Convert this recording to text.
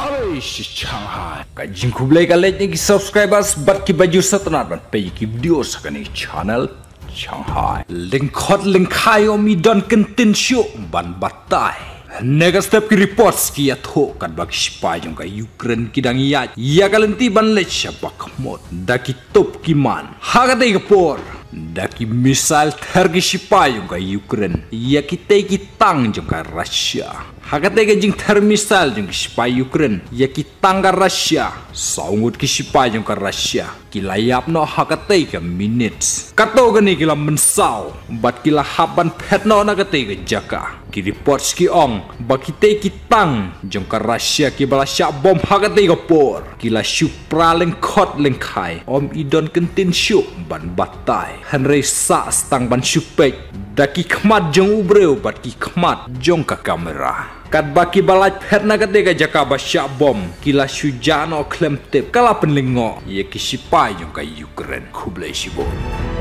Alright, Shanghai. Kajing kublai kalet ni subscribers bat ki baju satnat ban pe ki video sakani channel Shanghai. Lyngkhot lyngkhai omi don kentin shuh ban batai. Nega step ki reports ki atho kan bag spy jong ka Ukraine ki dang ya kalenti ban lech shabak mod da ki top ki man haga de por da ki missile thergi spy jong ka Ukraine ya ki te ki tang jong ka Russia haga de ga jing ther missile jong spy Ukraine ya ki tang ka Russia saungut ki spy jong ka Russia ki layap no haga te ka minutes kato gani ki la mensau bat ki la haban phet no na ka te ga jaka ki reports ki ong bakite ki tang jong ka Russia ki bala sya bom hagate ka por ki la shuh lyngkhot lyngkhai om idon kentin shuh ban batai hanre sa stang ban shuh pek da ki khmat jong ubreu bat ki khmat jong ka kamera kat baki balat phet na ka de ka jaka ba sya bom ki la shuh jano klem tep kala penlingo ye ki sipai jong ka Ukraine khublai sibon